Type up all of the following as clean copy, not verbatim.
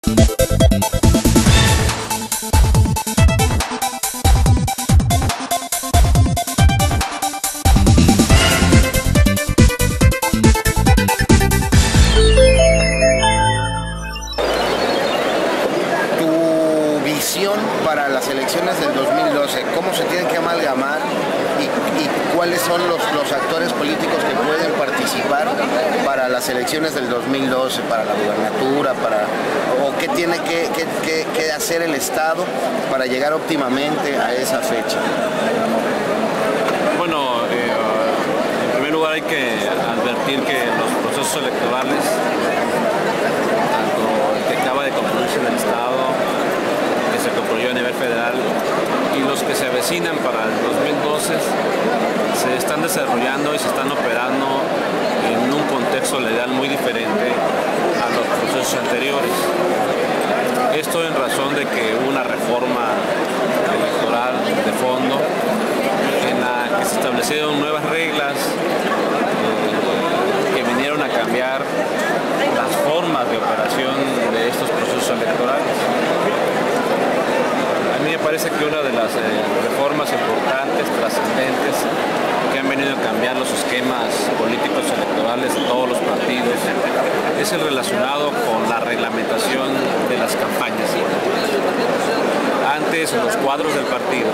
Para las elecciones del 2012, ¿cómo se tienen que amalgamar y cuáles son los actores políticos que pueden participar para las elecciones del 2012, para la gubernatura, o qué tiene que hacer el Estado para llegar óptimamente a esa fecha? Bueno, en primer lugar hay que advertir que los procesos electorales, tanto el que acaba de concluirse en el Estado, se concluyó a nivel federal, y los que se avecinan para el 2012 se están desarrollando y se están operando en un contexto legal muy diferente a los procesos anteriores. Esto en razón de que hubo una reforma electoral de fondo en la que se establecieron nuevas reglas que vinieron a cambiar las formas de operación de estos procesos electorales. A mí me parece que una de las reformas importantes, trascendentes, que han venido a cambiar los esquemas políticos electorales de todos los partidos, es el relacionado con la reglamentación de las campañas. Antes, los cuadros del partido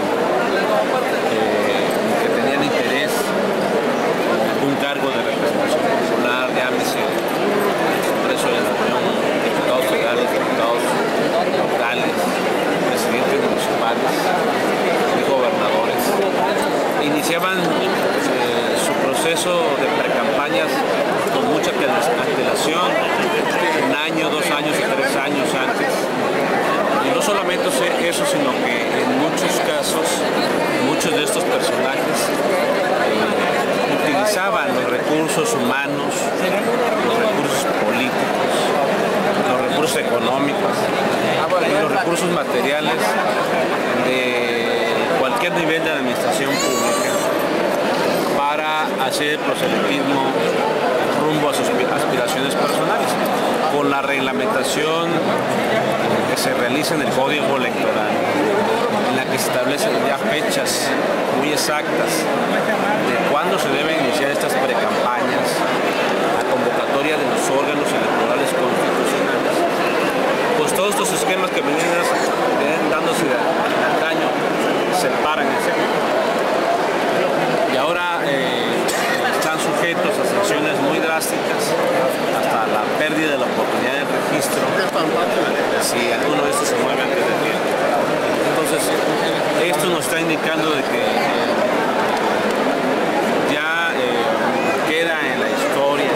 que tenían interés en un cargo de representación popular, llámese Congreso de la Unión, diputados federales, diputados locales, presidentes municipales y gobernadores, iniciaban su proceso de precampañas con mucha antelación, 1 año, 2 años y 3 años antes. Y no solamente eso, sino que en muchos casos, muchos de estos personajes utilizaban los recursos humanos, los recursos políticos, los recursos económicos y los recursos materiales de cualquier nivel de administración pública para hacer proselitismo rumbo a sus aspiraciones personales, con la reglamentación que se realiza en el Código Electoral, en la que se establecen ya fechas muy exactas de cuándo se deben iniciar estas precampañas, la convocatoria de los órganos electorales constitucionales. Pues todos estos esquemas que venían dándose de antaño se paran en serio. Y ahora están sujetos a sanciones muy drásticas, hasta la pérdida de la oportunidad de registro, si alguno de estos se mueve antes de tiempo. Entonces, esto nos está indicando de que ya queda en la historia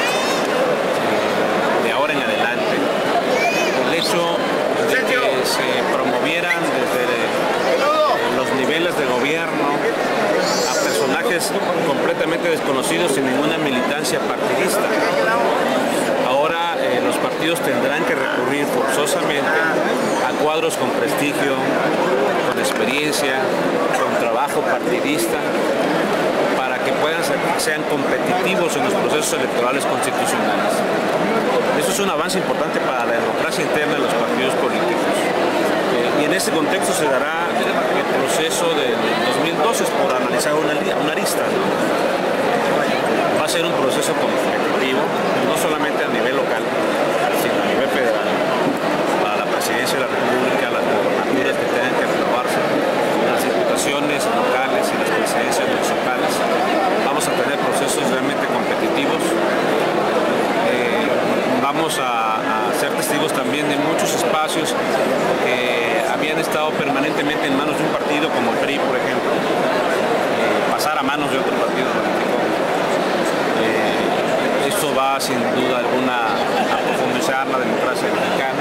de ahora en adelante el hecho de que se promovieran desde los niveles de gobierno a personajes completamente desconocidos sin ninguna militancia partidista. Ahora los partidos tendrán que recurrir forzosamente a cuadros con prestigio, con experiencia, con trabajo partidista, para que sean competitivos en los procesos electorales constitucionales. Eso es un avance importante para la democracia interna de los partidos políticos. Y en ese contexto se dará el proceso del 2012 por analizar una arista. Va a ser un proceso competitivo, no solamente a nivel local, sino a nivel federal, para la presidencia de la República, las gobernaturas que tengan que renovarse, las diputaciones locales y las presidencias municipales. Vamos a tener procesos realmente competitivos. Vamos a ser testigos también de muchos espacios que habían estado permanentemente en manos de un partido como el PRI, por ejemplo, pasar a manos de otro partido político. Esto va sin duda alguna a profundizar la democracia mexicana.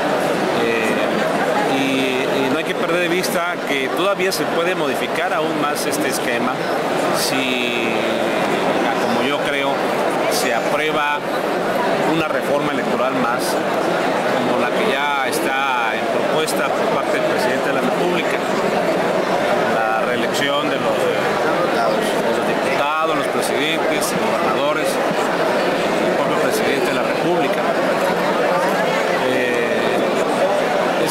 Y no hay que perder de vista que todavía se puede modificar aún más este esquema si, como yo creo, se aprueba una reforma electoral más, como la que ya está en propuesta por parte del presidente de la República, la reelección de los diputados, los presidentes, los gobernadores, el propio presidente de la República.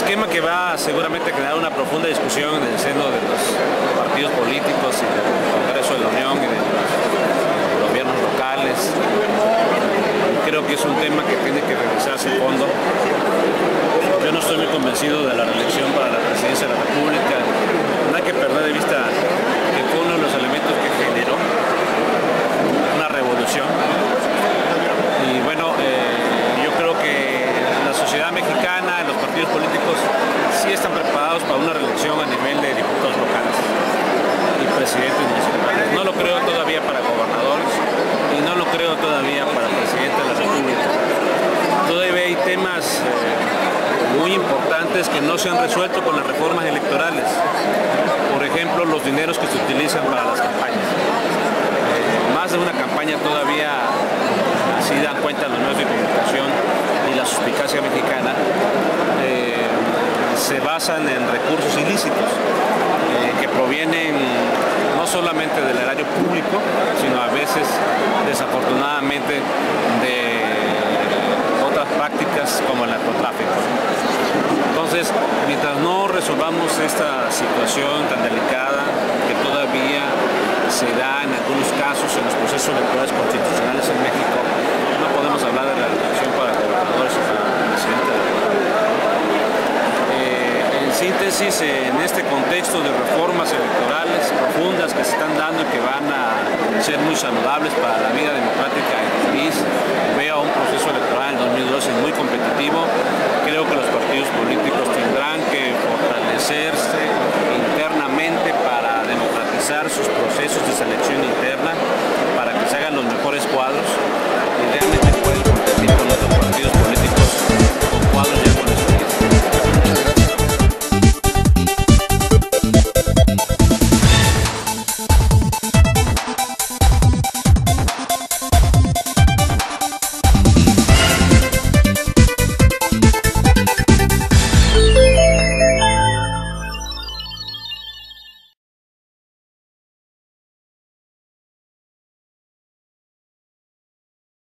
esquema que va seguramente a generar una profunda discusión en el seno de los partidos políticos y del Congreso de la Unión y de los gobiernos locales. Creo que es un tema que tiene que revisarse a fondo. Yo no estoy muy convencido de la reelección para la presidencia de la República. No hay que perder de vista que fue uno de los elementos que generó una revolución. Y bueno, yo creo que la sociedad mexicana, los partidos políticos, sí están preparados para una reelección a nivel de diputados locales y presidentes municipales. No lo creo todavía para gobernadores y no lo creo todavía para presidente de la República. Todavía hay temas muy importantes que no se han resuelto con las reformas electorales. Por ejemplo, los dineros que se utilizan para las campañas. Más de una campaña todavía, así dan cuenta los medios de comunicación y la suspicacia mexicana, se basan en recursos ilícitos que provienen no solamente del erario público, sino a veces, desafortunadamente, de otras prácticas como el narcotráfico. Entonces, mientras no resolvamos esta situación tan delicada que todavía se da en algunos casos en los procesos electorales constitucionales en México, no podemos hablar de la elección para gobernadores y para presidente de la República. En síntesis, en este contexto de reformas electorales profundas que se están dando y que van a ser muy saludables para la vida democrática del país, veo un proceso electoral en 2012 muy competitivo. Creo